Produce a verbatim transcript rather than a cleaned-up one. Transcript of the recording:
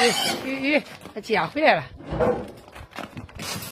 哎，鱼鱼，它捡回来了。